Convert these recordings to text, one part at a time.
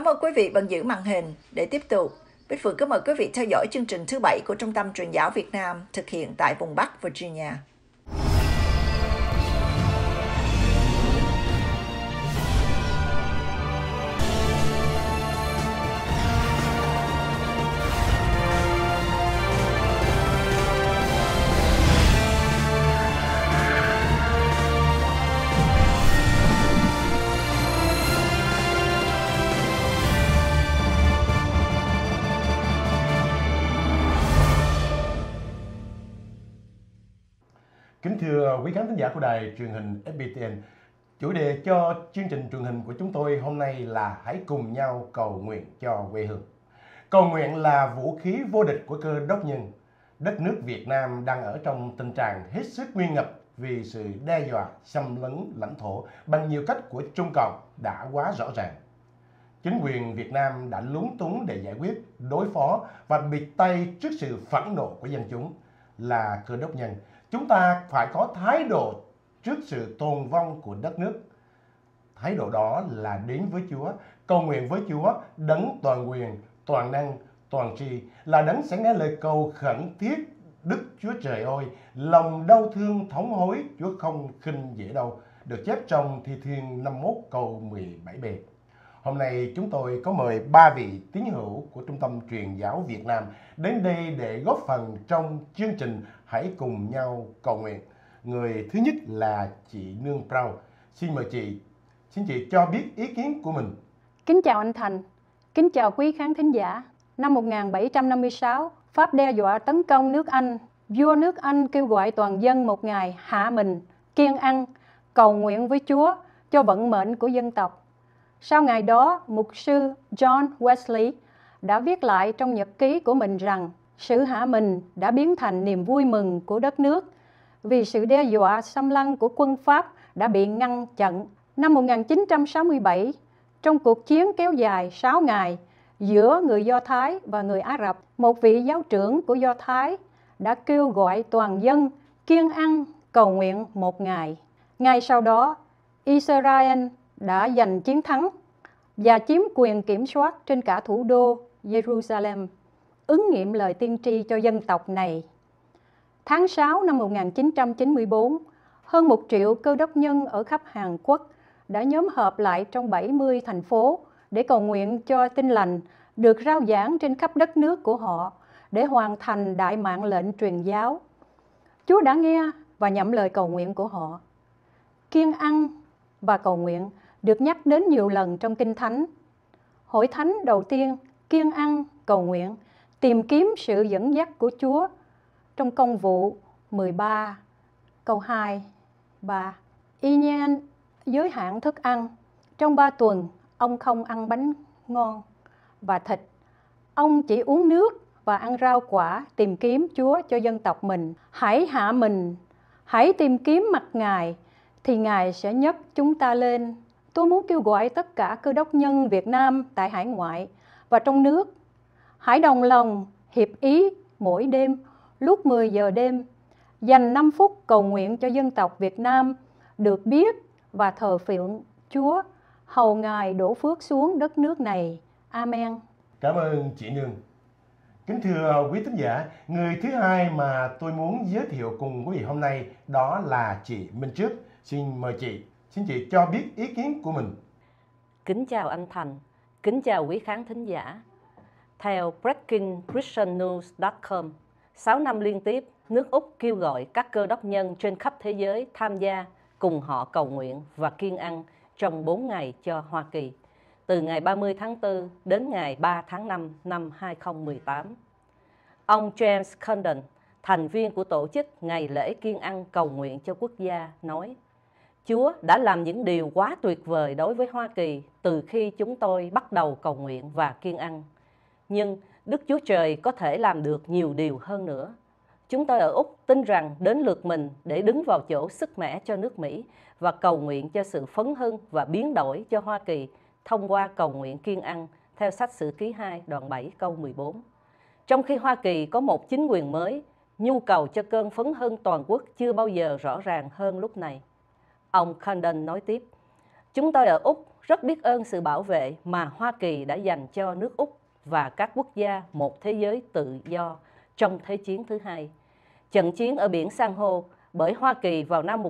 Cảm ơn quý vị vẫn giữ màn hình. Để tiếp tục, Bích Phượng kính mời quý vị theo dõi chương trình thứ 7 của Trung tâm Truyền giáo Việt Nam thực hiện tại vùng Bắc Virginia. Kính thưa quý khán thính giả của đài truyền hình FPTN, chủ đề cho chương trình truyền hình của chúng tôi hôm nay là hãy cùng nhau cầu nguyện cho quê hương. Cầu nguyện là vũ khí vô địch của Cơ Đốc nhân. Đất nước Việt Nam đang ở trong tình trạng hết sức nguy ngập vì sự đe dọa xâm lấn lãnh thổ bằng nhiều cách của Trung Cộng đã quá rõ ràng. Chính quyền Việt Nam đã lúng túng để giải quyết, đối phó và bịt tay trước sự phẫn nộ của dân chúng. Là Cơ Đốc nhân, chúng ta phải có thái độ trước sự tồn vong của đất nước. Thái độ đó là đến với Chúa, cầu nguyện với Chúa, đấng toàn quyền, toàn năng, toàn tri, là đấng sẽ nghe lời cầu khẩn thiết. Đức Chúa Trời ơi, lòng đau thương thống hối, Chúa không khinh dễ đâu, được chép trong Thi Thiên 51 câu 17b. Hôm nay chúng tôi có mời 3 vị tín hữu của Trung tâm Truyền giáo Việt Nam đến đây để góp phần trong chương trình Hãy cùng nhau cầu nguyện. Người thứ nhất là chị Nương Prau. Xin mời chị. Xin chị cho biết ý kiến của mình. Kính chào anh Thành. Kính chào quý khán thính giả. Năm 1756, Pháp đe dọa tấn công nước Anh. Vua nước Anh kêu gọi toàn dân một ngày hạ mình, kiêng ăn, cầu nguyện với Chúa cho vận mệnh của dân tộc. Sau ngày đó, mục sư John Wesley đã viết lại trong nhật ký của mình rằng sự hạ mình đã biến thành niềm vui mừng của đất nước vì sự đe dọa xâm lăng của quân Pháp đã bị ngăn chặn. Năm 1967, trong cuộc chiến kéo dài 6 ngày giữa người Do Thái và người Ả Rập, một vị giáo trưởng của Do Thái đã kêu gọi toàn dân kiêng ăn cầu nguyện một ngày. Ngay sau đó, Israel đã giành chiến thắng và chiếm quyền kiểm soát trên cả thủ đô Jerusalem, ứng nghiệm lời tiên tri cho dân tộc này. Tháng 6 năm 1994, hơn 1 triệu Cơ Đốc nhân ở khắp Hàn Quốc đã nhóm họp lại trong 70 thành phố để cầu nguyện cho Tin lành được rao giảng trên khắp đất nước của họ để hoàn thành đại mạng lệnh truyền giáo. Chúa đã nghe và nhậm lời cầu nguyện của họ. Kiêng ăn và cầu nguyện được nhắc đến nhiều lần trong Kinh Thánh. Hội thánh đầu tiên kiêng ăn, cầu nguyện, tìm kiếm sự dẫn dắt của Chúa trong Công vụ 13, câu 2, 3. Y như giới hạn thức ăn, trong 3 tuần ông không ăn bánh ngon và thịt. Ông chỉ uống nước và ăn rau quả, tìm kiếm Chúa cho dân tộc mình. Hãy hạ mình, hãy tìm kiếm mặt Ngài, thì Ngài sẽ nhấc chúng ta lên. Tôi muốn kêu gọi tất cả Cơ Đốc nhân Việt Nam tại hải ngoại và trong nước. Hãy đồng lòng, hiệp ý mỗi đêm, lúc 10 giờ đêm, dành 5 phút cầu nguyện cho dân tộc Việt Nam được biết và thờ phượng Chúa, hầu Ngài đổ phước xuống đất nước này. Amen. Cảm ơn chị Nương. Kính thưa quý thính giả, người thứ hai mà tôi muốn giới thiệu cùng quý vị hôm nay đó là chị Minh Trước. Xin mời chị. Xin chị cho biết ý kiến của mình. Kính chào anh Thành, kính chào quý khán thính giả. Theo BreakingChristianNews.com, 6 năm liên tiếp, nước Úc kêu gọi các Cơ Đốc nhân trên khắp thế giới tham gia cùng họ cầu nguyện và kiêng ăn trong 4 ngày cho Hoa Kỳ, từ ngày 30 tháng 4 đến ngày 3 tháng 5 năm 2018. Ông James Condon, thành viên của tổ chức Ngày lễ kiêng ăn cầu nguyện cho quốc gia, nói: Chúa đã làm những điều quá tuyệt vời đối với Hoa Kỳ từ khi chúng tôi bắt đầu cầu nguyện và kiêng ăn. Nhưng Đức Chúa Trời có thể làm được nhiều điều hơn nữa. Chúng tôi ở Úc tin rằng đến lượt mình để đứng vào chỗ sức mẻ cho nước Mỹ và cầu nguyện cho sự phấn hưng và biến đổi cho Hoa Kỳ thông qua cầu nguyện kiêng ăn theo sách Sử Ký 2 đoạn 7 câu 14. Trong khi Hoa Kỳ có một chính quyền mới, nhu cầu cho cơn phấn hưng toàn quốc chưa bao giờ rõ ràng hơn lúc này. Ông Condon nói tiếp: Chúng tôi ở Úc rất biết ơn sự bảo vệ mà Hoa Kỳ đã dành cho nước Úc và các quốc gia một thế giới tự do trong Thế chiến thứ hai. Trận chiến ở biển San Hô bởi Hoa Kỳ vào năm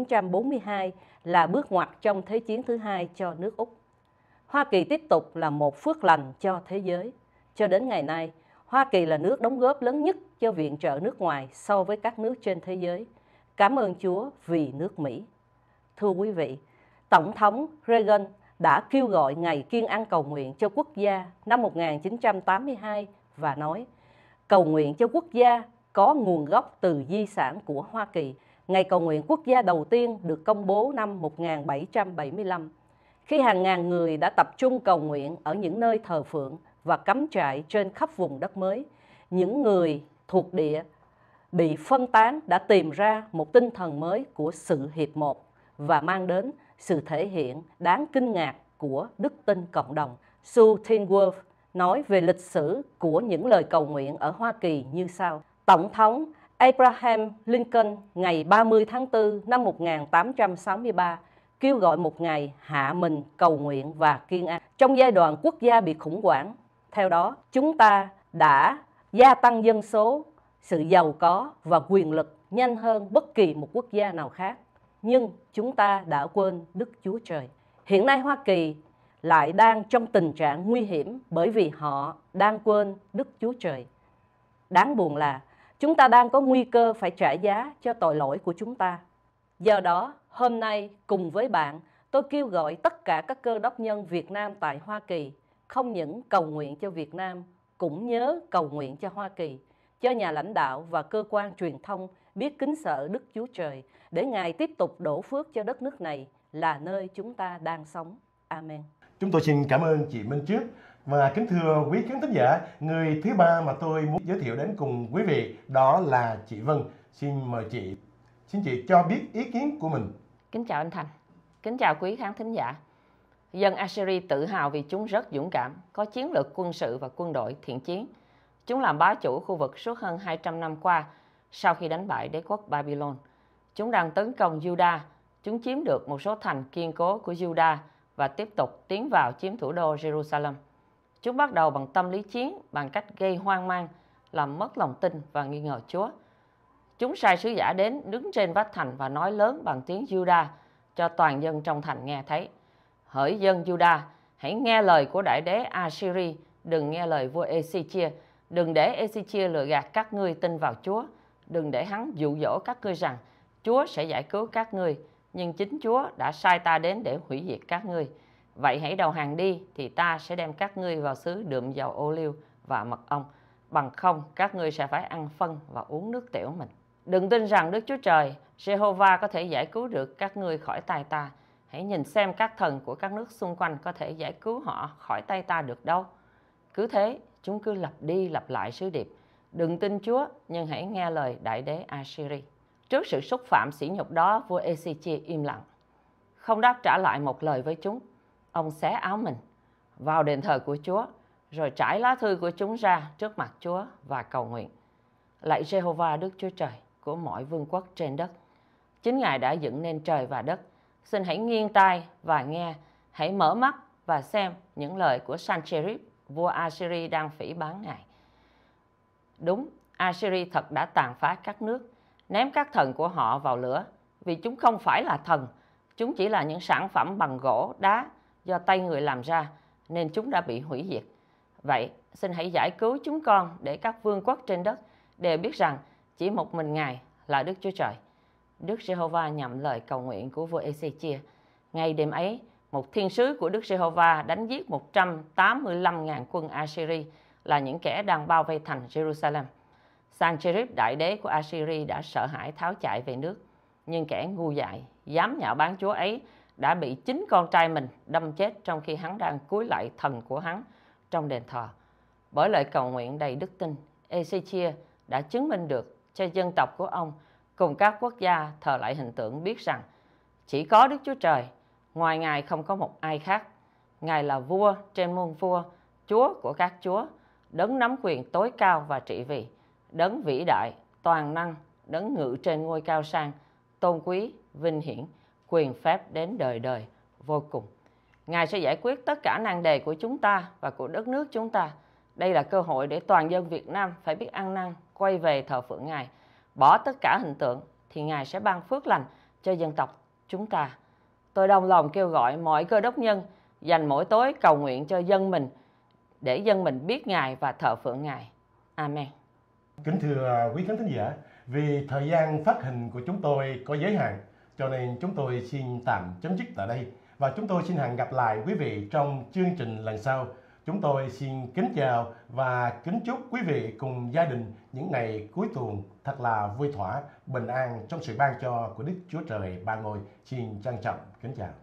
1942 là bước ngoặt trong Thế chiến thứ hai cho nước Úc. Hoa Kỳ tiếp tục là một phước lành cho thế giới. Cho đến ngày nay, Hoa Kỳ là nước đóng góp lớn nhất cho viện trợ nước ngoài so với các nước trên thế giới. Cảm ơn Chúa vì nước Mỹ. Thưa quý vị, Tổng thống Reagan đã kêu gọi ngày kiêng ăn cầu nguyện cho quốc gia năm 1982 và nói, cầu nguyện cho quốc gia có nguồn gốc từ di sản của Hoa Kỳ. Ngày cầu nguyện quốc gia đầu tiên được công bố năm 1775, khi hàng ngàn người đã tập trung cầu nguyện ở những nơi thờ phượng và cắm trại trên khắp vùng đất mới. Những người thuộc địa bị phân tán đã tìm ra một tinh thần mới của sự hiệp một và mang đến sự thể hiện đáng kinh ngạc của đức tin cộng đồng. Sue Tinworth nói về lịch sử của những lời cầu nguyện ở Hoa Kỳ như sau. Tổng thống Abraham Lincoln ngày 30 tháng 4 năm 1863 kêu gọi một ngày hạ mình cầu nguyện và kiêng ăn trong giai đoạn quốc gia bị khủng hoảng. Theo đó, chúng ta đã gia tăng dân số, sự giàu có và quyền lực nhanh hơn bất kỳ một quốc gia nào khác. Nhưng chúng ta đã quên Đức Chúa Trời. Hiện nay Hoa Kỳ lại đang trong tình trạng nguy hiểm bởi vì họ đang quên Đức Chúa Trời. Đáng buồn là chúng ta đang có nguy cơ phải trả giá cho tội lỗi của chúng ta. Do đó, hôm nay cùng với bạn, tôi kêu gọi tất cả các cơ đốc nhân Việt Nam tại Hoa Kỳ không những cầu nguyện cho Việt Nam, cũng nhớ cầu nguyện cho Hoa Kỳ, cho nhà lãnh đạo và cơ quan truyền thông biết kính sợ Đức Chúa Trời, để Ngài tiếp tục đổ phước cho đất nước này là nơi chúng ta đang sống. Amen. Chúng tôi xin cảm ơn chị Minh Trước. Và kính thưa quý khán thính giả, người thứ ba mà tôi muốn giới thiệu đến cùng quý vị đó là chị Vân. Xin mời chị. Xin chị cho biết ý kiến của mình. Kính chào anh Thành. Kính chào quý khán thính giả. Dân Assyri tự hào vì chúng rất dũng cảm, có chiến lược quân sự và quân đội thiện chiến. Chúng làm bá chủ khu vực suốt hơn 200 năm qua sau khi đánh bại đế quốc Babylon. Chúng đang tấn công Judah. Chúng chiếm được một số thành kiên cố của Judah và tiếp tục tiến vào chiếm thủ đô Jerusalem. Chúng bắt đầu bằng tâm lý chiến, bằng cách gây hoang mang, làm mất lòng tin và nghi ngờ Chúa. Chúng sai sứ giả đến đứng trên vách thành và nói lớn bằng tiếng Judah cho toàn dân trong thành nghe thấy. Hỡi dân Judah, hãy nghe lời của đại đế Assyri, đừng nghe lời vua Ê-xi-chia. Đừng để Ê-xi-chia lừa gạt các ngươi tin vào Chúa. Đừng để hắn dụ dỗ các ngươi rằng Chúa sẽ giải cứu các ngươi, nhưng chính Chúa đã sai ta đến để hủy diệt các ngươi. Vậy hãy đầu hàng đi, thì ta sẽ đem các ngươi vào xứ đượm dầu ô liu và mật ong. Bằng không, các ngươi sẽ phải ăn phân và uống nước tiểu mình. Đừng tin rằng Đức Chúa Trời, Jehovah có thể giải cứu được các ngươi khỏi tay ta. Hãy nhìn xem các thần của các nước xung quanh có thể giải cứu họ khỏi tay ta được đâu. Cứ thế, chúng cứ lặp đi lặp lại sứ điệp. Đừng tin Chúa, nhưng hãy nghe lời đại đế Assyri. Trước sự xúc phạm sỉ nhục đó, vua Ê-xi-chia im lặng, không đáp trả lại một lời với chúng. Ông xé áo mình, vào đền thờ của Chúa, rồi trải lá thư của chúng ra trước mặt Chúa và cầu nguyện. Lạy Jehovah Đức Chúa Trời của mọi vương quốc trên đất, chính Ngài đã dựng nên trời và đất. Xin hãy nghiêng tai và nghe, hãy mở mắt và xem những lời của Sancherib, vua Assyri đang phỉ báng Ngài. Đúng, Assyri thật đã tàn phá các nước, ném các thần của họ vào lửa, vì chúng không phải là thần, chúng chỉ là những sản phẩm bằng gỗ, đá do tay người làm ra, nên chúng đã bị hủy diệt. Vậy, xin hãy giải cứu chúng con để các vương quốc trên đất đều biết rằng chỉ một mình Ngài là Đức Chúa Trời. Đức Giê-hô-va nhậm lời cầu nguyện của vua Ê-xi-chia. Ngay đêm ấy, một thiên sứ của Đức Giê-hô-va đánh giết 185.000 quân Assyri, là những kẻ đang bao vây thành Jerusalem. Sancherib đại đế của Assyri đã sợ hãi tháo chạy về nước, nhưng kẻ ngu dại dám nhạo báng Chúa ấy đã bị chính con trai mình đâm chết trong khi hắn đang cúi lạy thần của hắn trong đền thờ. Bởi lời cầu nguyện đầy đức tin, Ê-xi-chia đã chứng minh được cho dân tộc của ông cùng các quốc gia thờ lại hình tượng biết rằng chỉ có Đức Chúa Trời, ngoài Ngài không có một ai khác. Ngài là vua trên muôn vua, Chúa của các chúa, đấng nắm quyền tối cao và trị vì, đấng vĩ đại, toàn năng, đấng ngự trên ngôi cao sang, tôn quý, vinh hiển, quyền phép đến đời đời. vô cùng. Ngài sẽ giải quyết tất cả nan đề của chúng ta và của đất nước chúng ta. Đây là cơ hội để toàn dân Việt Nam phải biết ăn năn, quay về thờ phượng Ngài, bỏ tất cả hình tượng, thì Ngài sẽ ban phước lành cho dân tộc chúng ta. Tôi đồng lòng kêu gọi mọi Cơ Đốc nhân dành mỗi tối cầu nguyện cho dân mình, để dân mình biết Ngài và thờ phượng Ngài. Amen. Kính thưa quý khán thính giả, vì thời gian phát hình của chúng tôi có giới hạn, cho nên chúng tôi xin tạm chấm dứt tại đây. Và chúng tôi xin hẹn gặp lại quý vị trong chương trình lần sau. Chúng tôi xin kính chào và kính chúc quý vị cùng gia đình những ngày cuối tuần thật là vui thỏa, bình an trong sự ban cho của Đức Chúa Trời Ba Ngôi. Xin trân trọng kính chào.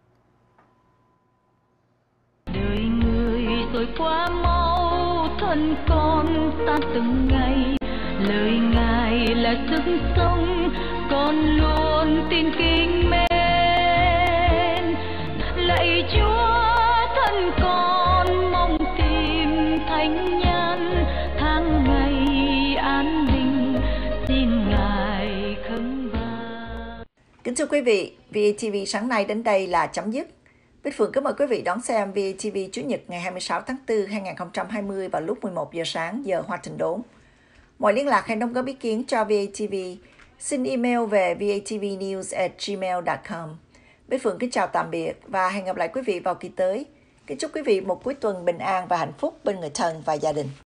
Đời người rồi qua mau, thân con ta từng ngày. Lời Ngài là sức sống, con luôn tin kính mến. Lạy Chúa, thân con mong tìm thánh nhân, tháng ngày an bình xin Ngài khấn vang. Kính thưa quý vị, VATV sáng nay đến đây là chấm dứt. Bích Phượng kính mời quý vị đón xem VATV Chủ nhật ngày 26 tháng 4 2020 vào lúc 11 giờ sáng giờ Hoa Thịnh Đốn. Mọi liên lạc hay đóng góp ý kiến cho VATV xin email về vatvnews@gmail.com. Bích Phượng kính chào tạm biệt và hẹn gặp lại quý vị vào kỳ tới. Kính chúc quý vị một cuối tuần bình an và hạnh phúc bên người thân và gia đình.